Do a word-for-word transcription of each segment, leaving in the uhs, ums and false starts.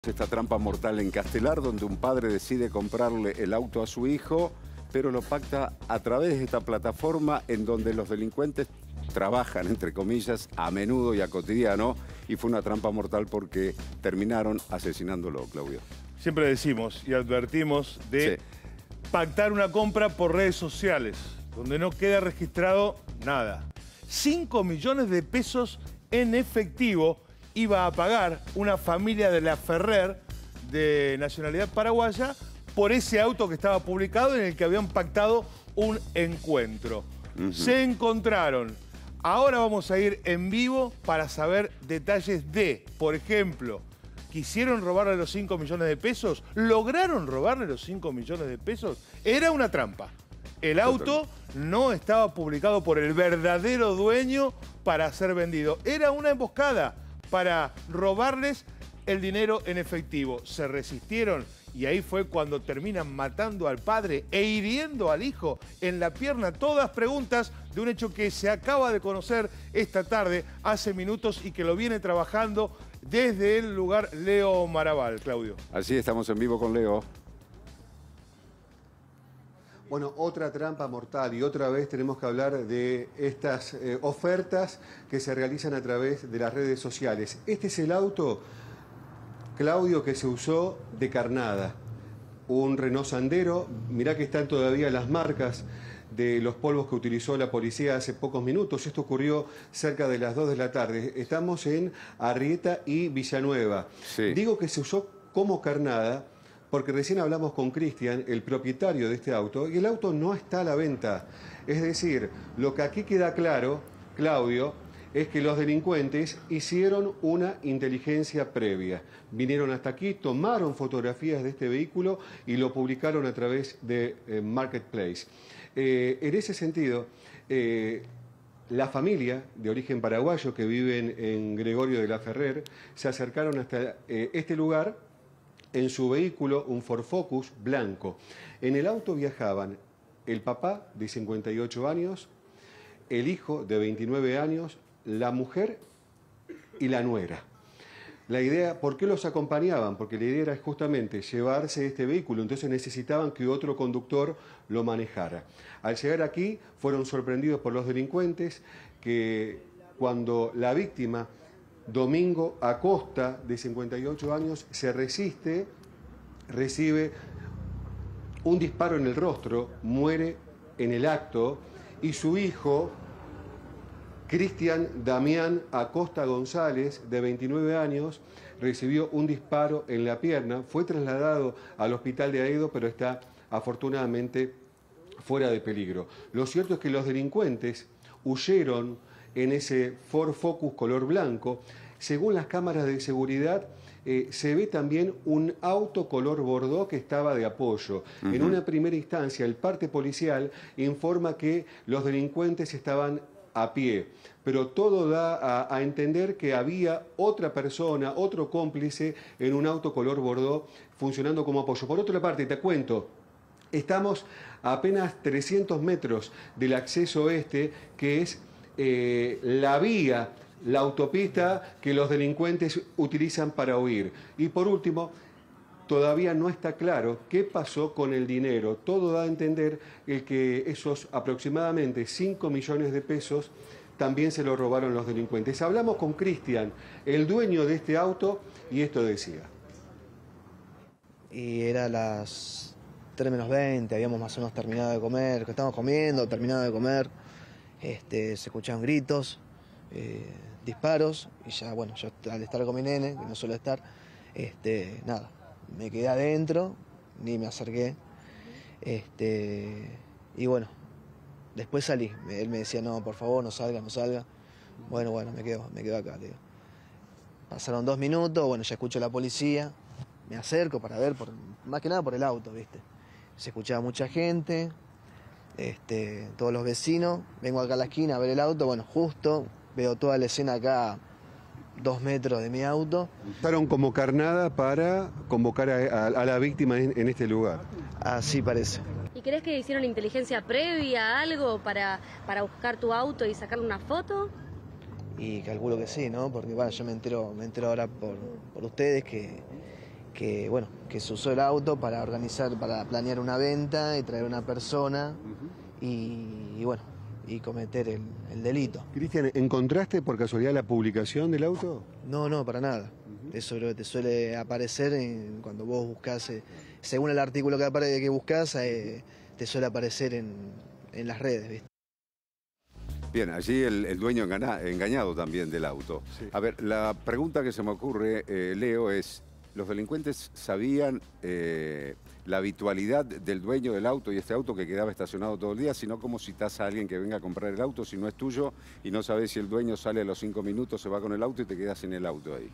Esta trampa mortal en Castelar, donde un padre decide comprarle el auto a su hijo, pero lo pacta a través de esta plataforma en donde los delincuentes trabajan, entre comillas, a menudo y a cotidiano, y fue una trampa mortal porque terminaron asesinándolo, Claudio. Siempre decimos y advertimos de Sí. pactar una compra por redes sociales, donde no queda registrado nada. cinco millones de pesos en efectivo iba a pagar una familia de la Ferrer, de nacionalidad paraguaya, por ese auto que estaba publicado en el que habían pactado un encuentro. Uh-huh. Se encontraron. Ahora vamos a ir en vivo para saber detalles de, por ejemplo, ¿quisieron robarle los cinco millones de pesos? ¿Lograron robarle los cinco millones de pesos? Era una trampa. El auto no estaba publicado por el verdadero dueño para ser vendido. Era una emboscada para robarles el dinero en efectivo. Se resistieron y ahí fue cuando terminan matando al padre e hiriendo al hijo en la pierna. Todas preguntas de un hecho que se acaba de conocer esta tarde, hace minutos, y que lo viene trabajando desde el lugar Leo Maraval. Claudio. Así estamos en vivo con Leo. Bueno, otra trampa mortal, y otra vez tenemos que hablar de estas eh, ofertas que se realizan a través de las redes sociales. Este es el auto, Claudio, que se usó de carnada. Un Renault Sandero. Mirá que están todavía las marcas de los polvos que utilizó la policía hace pocos minutos. Esto ocurrió cerca de las dos de la tarde. Estamos en Arrieta y Villanueva. Sí. Digo que se usó como carnada porque recién hablamos con Cristian, el propietario de este auto, y el auto no está a la venta. Es decir, lo que aquí queda claro, Claudio, es que los delincuentes hicieron una inteligencia previa. Vinieron hasta aquí, tomaron fotografías de este vehículo y lo publicaron a través de eh, Marketplace. Eh, en ese sentido, eh, la familia de origen paraguayo que viven en Gregorio de la Ferrer se acercaron hasta eh, este lugar en su vehículo, un Ford Focus blanco. En el auto viajaban el papá de cincuenta y ocho años, el hijo de veintinueve años, la mujer y la nuera. La idea, ¿por qué los acompañaban? Porque la idea era justamente llevarse este vehículo, entonces necesitaban que otro conductor lo manejara. Al llegar aquí fueron sorprendidos por los delincuentes, que cuando la víctima, Domingo Acosta, de cincuenta y ocho años, se resiste, recibe un disparo en el rostro, muere en el acto, y su hijo, Cristian Damián Acosta González, de veintinueve años, recibió un disparo en la pierna, fue trasladado al hospital de Aedo, pero está afortunadamente fuera de peligro. Lo cierto es que los delincuentes huyeron en ese Ford Focus color blanco. Según las cámaras de seguridad, eh, se ve también un auto color bordó que estaba de apoyo. Uh-huh. En una primera instancia, el parte policial informa que los delincuentes estaban a pie, pero todo da a, a entender que había otra persona, otro cómplice en un auto color bordó funcionando como apoyo. Por otra parte, te cuento, estamos a apenas trescientos metros del acceso este, que es eh, la vía, la autopista que los delincuentes utilizan para huir. Y por último, todavía no está claro qué pasó con el dinero. Todo da a entender el que esos aproximadamente cinco millones de pesos también se lo robaron los delincuentes. Hablamos con Cristian, el dueño de este auto, y esto decía. Y era las tres menos veinte, habíamos más o menos terminado de comer, que estábamos comiendo, terminado de comer, este, se escuchaban gritos, eh, disparos, y ya, bueno, yo al estar con mi nene, que no suelo estar, este, nada. Me quedé adentro, ni me acerqué, este, y bueno, después salí. Él me decía, no, por favor, no salga, no salga. Bueno, bueno, me quedo, me quedo acá, digo. Pasaron dos minutos, bueno, ya escucho a la policía, me acerco para ver, por, más que nada por el auto, ¿viste? Se escuchaba mucha gente, este, todos los vecinos, vengo acá a la esquina a ver el auto, bueno, justo, veo toda la escena acá, dos metros de mi auto. Usaron como carnada para convocar a, a, a la víctima en, en este lugar. Así parece. ¿Y crees que hicieron inteligencia previa, algo, para, para buscar tu auto y sacarle una foto? Y calculo que sí, ¿no? Porque bueno, yo me entero, me entero ahora por, por ustedes que, que, bueno, que se usó el auto para organizar, para planear una venta y traer una persona uh-huh. y, y, bueno, y cometer el, el delito. Cristian, ¿encontraste por casualidad la publicación del auto? No, no, para nada. Uh-huh. Eso creo que te suele aparecer en, cuando vos buscás, eh, según el artículo que, apare, que buscás, eh, te suele aparecer en, en las redes, ¿viste? Bien, allí el, el dueño engana, engañado también del auto. Sí. A ver, la pregunta que se me ocurre, eh, Leo, es, ¿los delincuentes sabían eh, la habitualidad del dueño del auto y este auto que quedaba estacionado todo el día? Sino cómo citás a alguien que venga a comprar el auto si no es tuyo y no sabés si el dueño sale a los cinco minutos, se va con el auto y te quedas sin el auto ahí.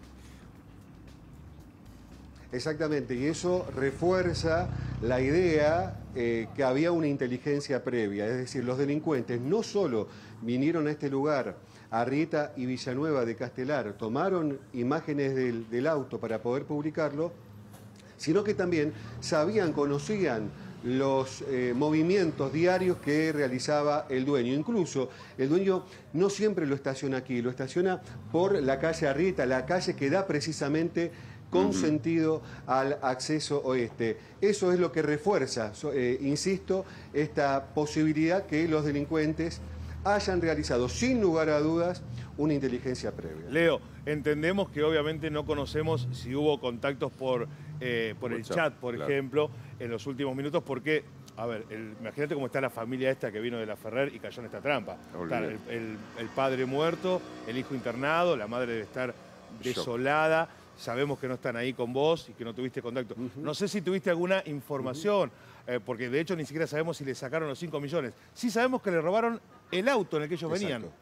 Exactamente, y eso refuerza la idea eh, que había una inteligencia previa, es decir, los delincuentes no solo vinieron a este lugar, a Arrieta y Villanueva de Castelar, tomaron imágenes del, del auto para poder publicarlo, sino que también sabían, conocían los eh, movimientos diarios que realizaba el dueño. Incluso el dueño no siempre lo estaciona aquí, lo estaciona por la calle Arrieta, la calle que da precisamente con uh-huh. sentido al acceso oeste. Eso es lo que refuerza, eh, insisto, esta posibilidad que los delincuentes hayan realizado, sin lugar a dudas, una inteligencia previa. Leo, entendemos que obviamente no conocemos si hubo contactos por, eh, por el chat, por claro. ejemplo, en los últimos minutos, porque, a ver, el, imagínate cómo está la familia esta que vino de la Ferrer y cayó en esta trampa. Está el, el, el padre muerto, el hijo internado, la madre debe estar desolada. Shock. Sabemos que no están ahí con vos y que no tuviste contacto. Uh-huh. No sé si tuviste alguna información, uh-huh. eh, porque de hecho ni siquiera sabemos si le sacaron los cinco millones. Sí sabemos que le robaron el auto en el que ellos Exacto. venían.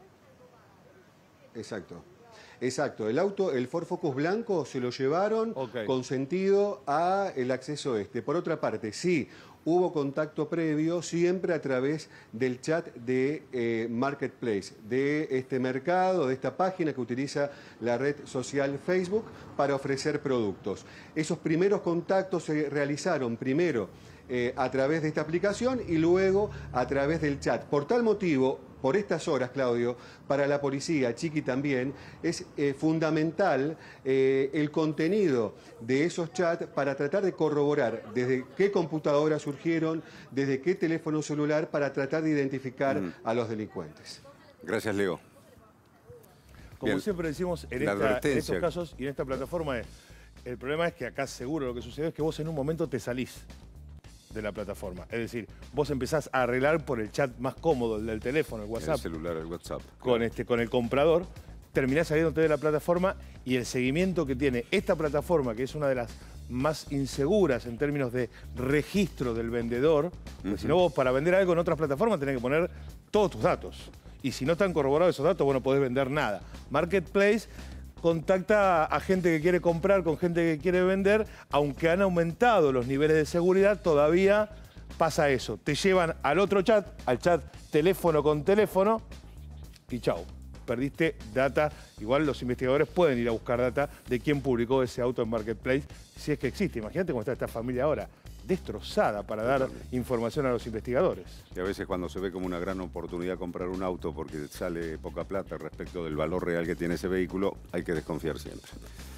Exacto. Exacto. El auto, el Ford Focus blanco, se lo llevaron okay. con sentido a el acceso este. Por otra parte, sí, hubo contacto previo siempre a través del chat de eh, Marketplace, de este mercado, de esta página que utiliza la red social Facebook para ofrecer productos. Esos primeros contactos se realizaron primero eh, a través de esta aplicación y luego a través del chat. Por tal motivo, por estas horas, Claudio, para la policía, Chiqui también, es eh, fundamental eh, el contenido de esos chats para tratar de corroborar desde qué computadora surgieron, desde qué teléfono celular, para tratar de identificar mm. a los delincuentes. Gracias, Leo. Como Bien. siempre decimos en, esta, en estos casos y en esta plataforma, es, el problema es que acá seguro lo que sucede es que vos en un momento te salís de la plataforma. Es decir, vos empezás a arreglar por el chat más cómodo, el del teléfono, el WhatsApp. El celular, el WhatsApp. Con, este, con el comprador, terminás saliéndote de la plataforma y el seguimiento que tiene esta plataforma, que es una de las más inseguras en términos de registro del vendedor, porque uh-huh. si no vos para vender algo en otras plataformas tenés que poner todos tus datos. Y si no están corroborados esos datos, vos no podés vender nada. Marketplace contacta a gente que quiere comprar con gente que quiere vender, aunque han aumentado los niveles de seguridad, todavía pasa eso. Te llevan al otro chat, al chat teléfono con teléfono, y chau, perdiste data. Igual los investigadores pueden ir a buscar data de quién publicó ese auto en Marketplace, si es que existe. Imagínate cómo está esta familia ahora, destrozada para dar información a los investigadores. Y a veces cuando se ve como una gran oportunidad comprar un auto porque sale poca plata respecto del valor real que tiene ese vehículo, hay que desconfiar siempre.